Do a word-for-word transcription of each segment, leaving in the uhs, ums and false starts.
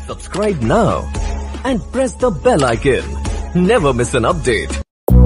Subscribe now and press the bell icon. Never miss an update.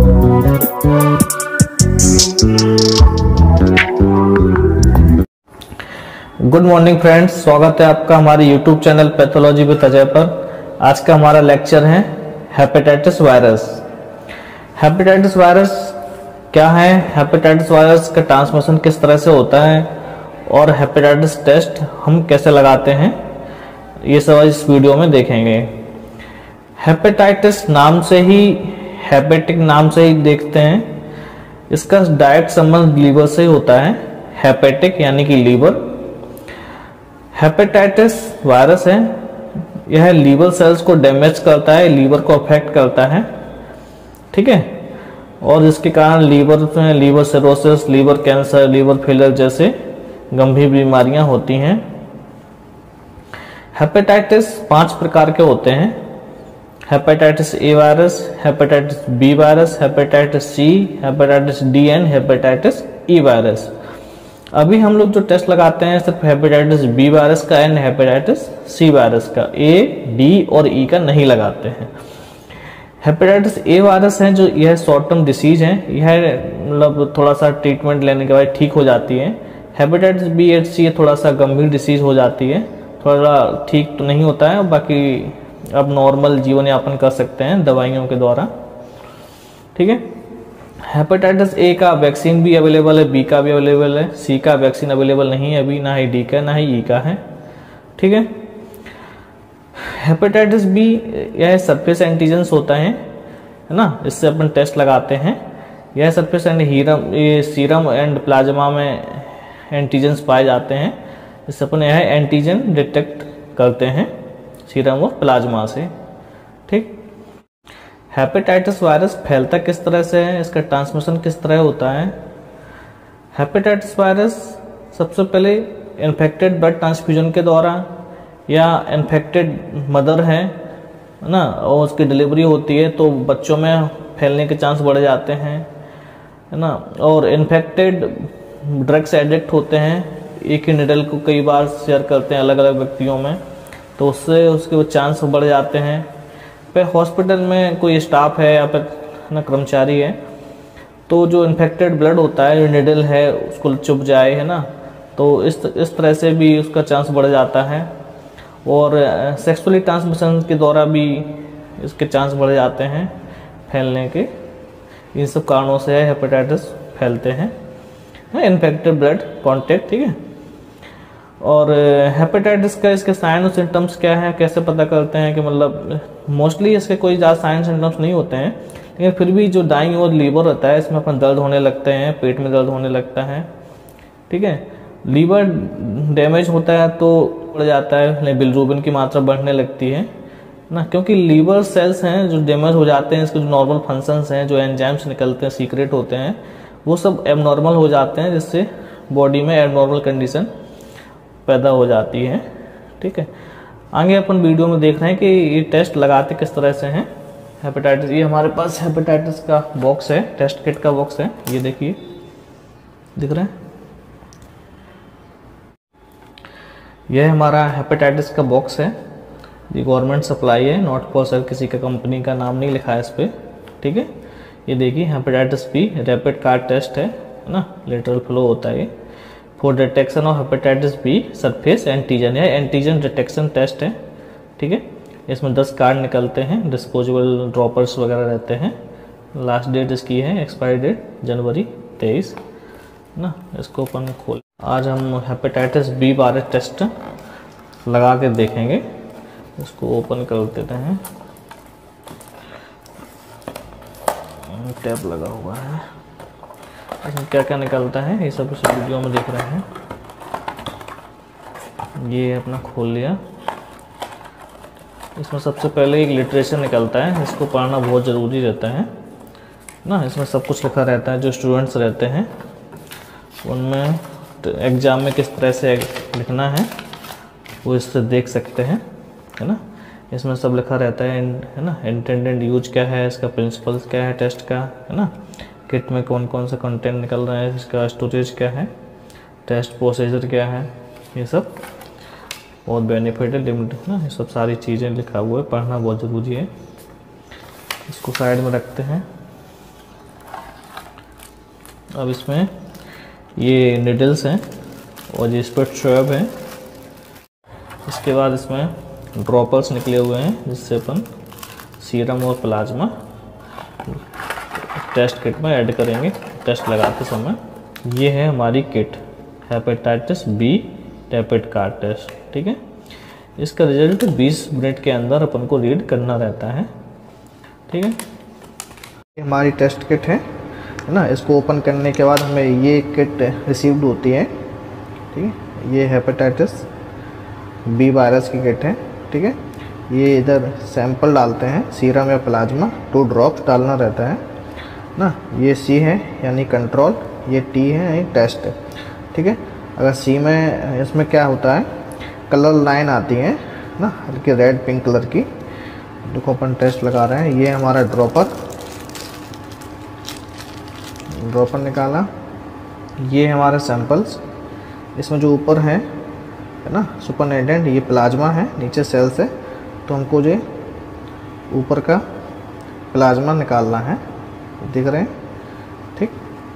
Good morning friends, स्वागत है आपका हमारे YouTube channel pathology with Ajay पर। आज का हमारा लेक्चर है हेपेटाइटिस वायरस। हेपेटाइटिस वायरस क्या है, हेपेटाइटिस वायरस का ट्रांसमिशन किस तरह से होता है और हेपेटाइटिस टेस्ट हम कैसे लगाते हैं, ये सब इस वीडियो में देखेंगे। हेपेटाइटिस नाम से ही, हेपेटिक नाम से ही देखते हैं, इसका डायरेक्ट संबंध लीवर से होता है। हेपेटिक यानी कि लीवर। हेपेटाइटिस वायरस है, यह लीवर सेल्स को डैमेज करता है, लीवर को अफेक्ट करता है, ठीक है। और जिसके कारण लीवर में liver cirrhosis, liver cancer, liver failure जैसे गंभीर बीमारियां होती हैं। हेपेटाइटिस पांच प्रकार के होते हैं। Hepatitis A virus, hepatitis B virus, hepatitis C, hepatitis D and hepatitis E virus. अभी हम लोग जो टेस्ट लगाते हैं सिर्फ हेपेटाइटिस बी वायरस का एंड हेपेटाइटिस सी वायरस का, ए, डी और ई का नहीं लगाते हैं। हेपेटाइटिस ए वायरस है जो यह शॉर्ट टर्म डिसीज है, यह मतलब थोड़ा सा ट्रीटमेंट लेने के बाद ठीक हो जाती है। हेपेटाइटिस बी एंड सी थोड़ा सा गंभीर डिसीज हो जाती है, थोड़ा ठीक तो नहीं होता है, बाकी अब नॉर्मल जीवन यापन कर सकते हैं दवाइयों के द्वारा, ठीक है। हेपेटाइटिस ए का वैक्सीन भी अवेलेबल है, बी का भी अवेलेबल है, सी का वैक्सीन अवेलेबल नहीं है अभी, ना ही डी का ना ही ई का है, ठीक है। हेपेटाइटिस बी यह सरफेस एंटीजेंस होता है है ना, इससे अपन टेस्ट लगाते हैं। यह सरफेस एंड हीरम ये सीरम एंड प्लाज्मा में एंटीजेंस पाए जाते हैं, इससे अपन यह एंटीजन डिटेक्ट करते हैं सीरम और प्लाज्मा से, ठीक। हेपेटाइटिस वायरस फैलता किस तरह से है, इसका ट्रांसमिशन किस तरह होता है। हेपेटाइटिस वायरस सबसे पहले इन्फेक्टेड ब्लड ट्रांसफ्यूजन के द्वारा, या इन्फेक्टेड मदर है ना और उसकी डिलीवरी होती है तो बच्चों में फैलने के चांस बढ़ जाते हैं, है ना। और इन्फेक्टेड ड्रग्स एडिक्ट होते हैं, एक ही निडल को कई बार शेयर करते हैं अलग अलग व्यक्तियों में, तो उससे उसके चांस बढ़ जाते हैं। फिर हॉस्पिटल में कोई स्टाफ है या फिर ना कर्मचारी है तो जो इन्फेक्टेड ब्लड होता है, जो निडल है उसको चुभ जाए, है ना, तो इस इस तरह से भी उसका चांस बढ़ जाता है। और सेक्सुअली ट्रांसमिशन के द्वारा भी इसके चांस बढ़ जाते हैं फैलने के। इन सब कारणों से हेपेटाइटिस फैलते हैं, इन्फेक्टेड ब्लड कॉन्टैक्ट, ठीक है। और हेपेटाइटिस का इसके साइन और सिम्टम्स क्या है, कैसे पता करते हैं कि मतलब मोस्टली इसके कोई ज़्यादा साइन सिम्टम्स नहीं होते हैं, लेकिन फिर भी जो दाईं ओर लीवर होता है इसमें अपन दर्द होने लगते हैं, पेट में दर्द होने लगता है, ठीक है। लीवर डैमेज होता है तो बढ़ जाता है, बिलिरुबिन की मात्रा बढ़ने लगती है ना, क्योंकि लीवर सेल्स हैं जो डैमेज हो जाते हैं, इसके जो नॉर्मल फंक्शंस हैं, जो एंजाइम्स निकलते हैं, सीक्रेट होते हैं, वो सब एबनॉर्मल हो जाते हैं, जिससे बॉडी में एबनॉर्मल कंडीशन पैदा हो जाती है, ठीक है। आगे अपन वीडियो में देख रहे हैं कि ये टेस्ट लगाते किस तरह से हैं हेपेटाइटिस। ये हमारे पास हेपेटाइटिस का बॉक्स है, टेस्ट किट का बॉक्स है, ये देखिए दिख रहा है, यह हमारा हेपेटाइटिस का बॉक्स है। ये गवर्नमेंट सप्लाई है, नॉट फॉर सेल, किसी का कंपनी का नाम नहीं लिखा है इस पर, ठीक है। ये देखिए hepatitis B rapid card test है ना, लेटरल फ्लो होता है। For detection of hepatitis B surface antigen, है एंटीजन डिटेक्शन टेस्ट है, ठीक है। इसमें दस कार्ड निकलते हैं, डिस्पोजेबल ड्रॉपर्स वगैरह रहते हैं। लास्ट डेट इसकी है, एक्सपायरी डेट जनवरी तेईस ना। इसको अपन खोल, आज हम हेपेटाइटिस बी वायरस टेस्ट लगा के देखेंगे। इसको ओपन कर देते हैं, टैप लगा हुआ है, इसमें क्या क्या निकलता है ये सब इस वीडियो में देख रहे हैं। ये अपना खोल लिया, इसमें सबसे पहले एक लिटरेचर निकलता है, इसको पढ़ना बहुत ज़रूरी रहता है ना। इसमें सब कुछ लिखा रहता है, जो स्टूडेंट्स रहते हैं उनमें तो एग्ज़ाम में किस तरह से लिखना है वो इससे देख सकते हैं, है ना। इसमें सब लिखा रहता है, है ना। इंटेंडेड यूज क्या है, इसका प्रिंसिपल्स क्या है टेस्ट का, है ना। किट में कौन कौन सा कंटेंट निकल रहा है, इसका स्टोरेज क्या है, टेस्ट प्रोसीजर क्या है, ये सब बहुत बेनिफिट है, लिमिट है ना, ये सब सारी चीज़ें लिखा हुआ है, पढ़ना बहुत ज़रूरी है। इसको साइड में रखते हैं। अब इसमें ये निडल्स हैं और ये स्पिट स्वैब है। इसके बाद इसमें ड्रॉपर्स निकले हुए हैं जिससे अपन सीरम और प्लाज्मा टेस्ट किट में ऐड करेंगे टेस्ट लगाते समय। ये है हमारी kit, hepatitis B rapid card test, ठीक है। इसका रिजल्ट बीस मिनट के अंदर अपन को रीड करना रहता है, ठीक है। ये हमारी टेस्ट किट है है ना। इसको ओपन करने के बाद हमें ये किट रिसीव्ड होती है, ठीक है। ये हेपेटाइटिस बी वायरस की किट है, ठीक है। ये इधर सैंपल डालते हैं, सीरम या प्लाज्मा, टू ड्रॉप्स डालना रहता है ना। ये सी है यानी कंट्रोल, ये टी है यानी टेस्ट है, ठीक है। अगर सी में इसमें क्या होता है, कलर लाइन आती है ना, हल्की रेड पिंक कलर की। देखो अपन टेस्ट लगा रहे हैं। ये हमारा ड्रॉपर ड्रॉपर निकाला। ये हमारे सैंपल्स, इसमें जो ऊपर है है ना सुपरनेटेंट, ये प्लाज्मा है, नीचे सेल्स है, तो हमको जो ऊपर का प्लाज्मा निकालना है, दिख रहे हैं, ठीक।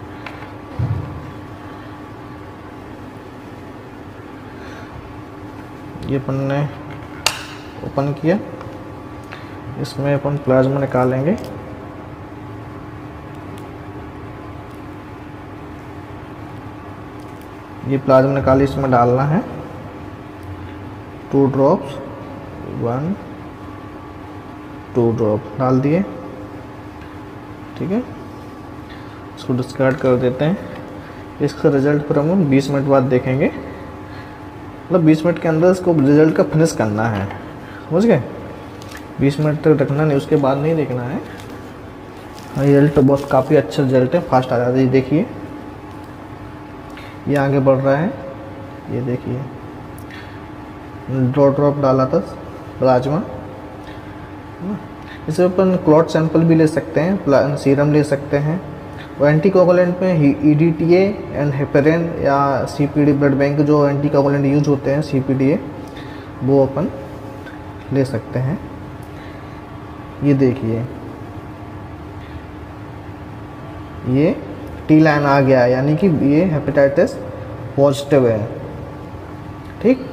ये अपन ने ओपन किया, इसमें अपन प्लाज्मा निकालेंगे। ये प्लाज्मा निकाली, इसमें डालना है two drops, one two drop डाल दिए, ठीक है। इसको डिस्कार्ड कर देते हैं। इसका रिजल्ट फिर हम बीस मिनट बाद देखेंगे, मतलब बीस मिनट के अंदर इसको रिजल्ट का फिनिश करना है, समझ गए। बीस मिनट तक रखना नहीं, उसके बाद नहीं देखना है। रिजल्ट तो बहुत काफ़ी अच्छा रिजल्ट है, फास्ट आ जाता है। देखिए ये आगे बढ़ रहा है, ये देखिए ड्रॉप ड्रॉप डाला था प्लाज्मा। इससे अपन क्लॉट सैंपल भी ले सकते हैं, सीरम ले सकते हैं। और एंटीकोगुलेंट में E D T A and heparin या C P D blood bank जो एंटीकोगुलेंट यूज होते हैं, सी पी डी ए, वो अपन ले सकते हैं। ये देखिए ये टी लाइन आ गया, यानी कि ये हेपेटाइटिस पॉजिटिव है, ठीक।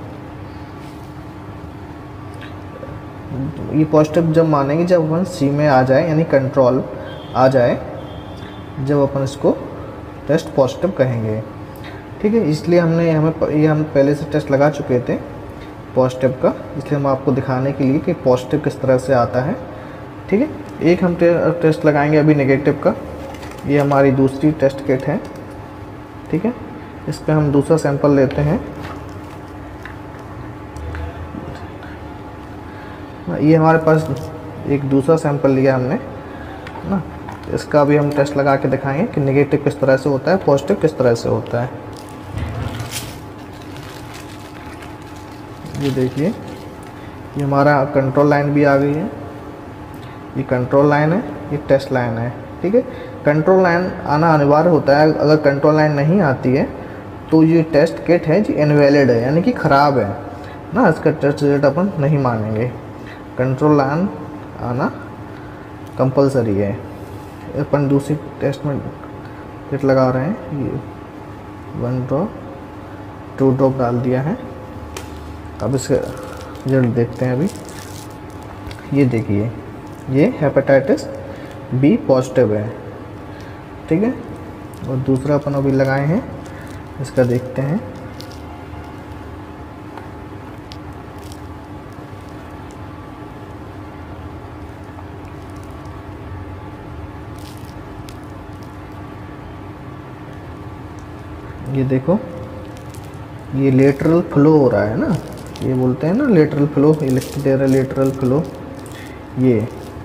ये पॉजिटिव जब मानेंगे जब अपन सी में आ जाए, यानी कंट्रोल आ जाए, जब अपन इसको टेस्ट पॉजिटिव कहेंगे, ठीक है। इसलिए हमने हमें ये हम पहले से टेस्ट लगा चुके थे पॉजिटिव का, इसलिए हम आपको दिखाने के लिए कि पॉजिटिव किस तरह से आता है, ठीक है। एक हम टे, टेस्ट लगाएंगे अभी नेगेटिव का। ये हमारी दूसरी टेस्ट किट है, ठीक है। इस पर हम दूसरा सैंपल लेते हैं। ये हमारे पास एक दूसरा सैंपल लिया हमने ना, इसका भी हम टेस्ट लगा के दिखाएंगे कि नेगेटिव किस तरह से होता है, पॉजिटिव किस तरह से होता है। ये देखिए ये हमारा कंट्रोल लाइन भी आ गई है। ये कंट्रोल लाइन है, ये टेस्ट लाइन है, ठीक है। कंट्रोल लाइन आना अनिवार्य होता है। अगर कंट्रोल लाइन नहीं आती है तो ये टेस्ट किट है जी इनवैलिड है, यानी कि ख़राब है ना, इसका टेस्ट रिजल्ट अपन नहीं मानेंगे। कंट्रोल लाइन आना कंपलसरी है। अपन दूसरी टेस्ट में किट लगा रहे हैं। ये वन ड्रॉप टू ड्रॉप डाल दिया है। अब इसका रिजल्ट देखते हैं। अभी ये देखिए ये हेपेटाइटिस बी पॉजिटिव है, ठीक है। और दूसरा अपन अभी लगाए हैं, इसका देखते हैं। ये देखो ये लेटरल फ्लो हो रहा है ना, ये बोलते हैं ना लेटरल फ्लो, ये लिख के दे रहा है लेटरल फ्लो। ये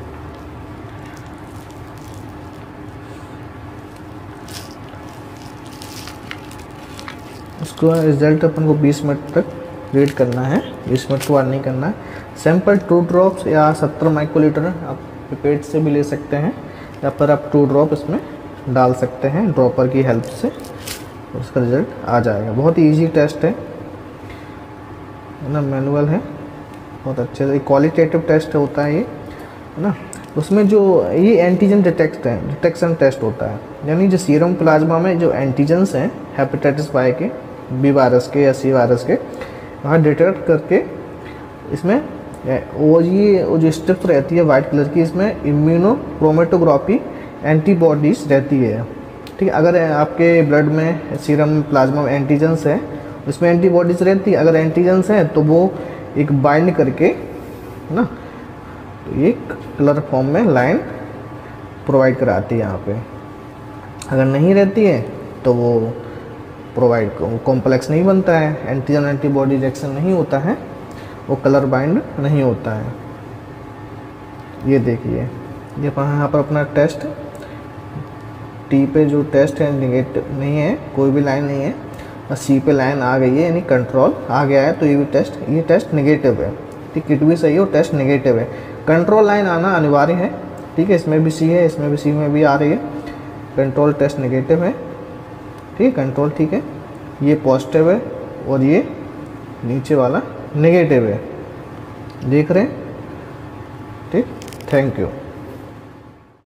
उसको रिजल्ट अपन को बीस मिनट तक वेट करना है, बीस मिनट के बाद नहीं करना है। सैंपल टू ड्रॉप्स या सत्तर माइक्रोलीटर आप पिपेट से भी ले सकते हैं, या फिर आप टू ड्रॉप इसमें डाल सकते हैं ड्रॉपर की हेल्प से, उसका रिजल्ट आ जाएगा। बहुत ही ईजी टेस्ट है, है ना, मैनुअल है, बहुत अच्छे से क्वालिटेटिव टेस्ट होता है ये, है ना। उसमें जो ये एंटीजन डिटेक्ट है, डिटेक्शन टेस्ट होता है, यानी जो सीरम प्लाज्मा में जो एंटीजन्स हैं हेपेटाइटिस वाई के, बी वायरस के या सी वायरस के, वहाँ डिटेक्ट करके इसमें वो ये वो जो स्ट्रिप रहती है वाइट कलर की, इसमें इम्यूनो क्रोमेटोग्राफी एंटीबॉडीज रहती है, ठीक है। अगर आपके ब्लड में सीरम प्लाज्मा में एंटीजन्स है, उसमें एंटीबॉडीज रहती है, अगर एंटीजन्स हैं तो वो एक बाइंड करके, है ना, तो ये कलर फॉर्म में लाइन प्रोवाइड कराती है यहाँ पे। अगर नहीं रहती है तो वो प्रोवाइड कॉम्प्लेक्स नहीं बनता है, एंटीजन एंटीबॉडी रिएक्शन नहीं होता है, वो कलर बाइंड नहीं होता है। ये देखिए, ये यहाँ पर अपना टेस्ट टी पे जो टेस्ट है निगेटिव नहीं है, कोई भी लाइन नहीं है, और सी पे लाइन आ गई है यानी कंट्रोल आ गया है, तो ये भी टेस्ट ये टेस्ट नेगेटिव है, ठीक, किट भी सही है, वो टेस्ट नेगेटिव है। कंट्रोल लाइन आना अनिवार्य है, ठीक है, इसमें भी सी है, इसमें भी सी में भी आ रही है, कंट्रोल टेस्ट नेगेटिव है, ठीक, कंट्रोल ठीक है, ये पॉजिटिव है और ये नीचे वाला नेगेटिव है, देख रहे हैं, ठीक। Thank you.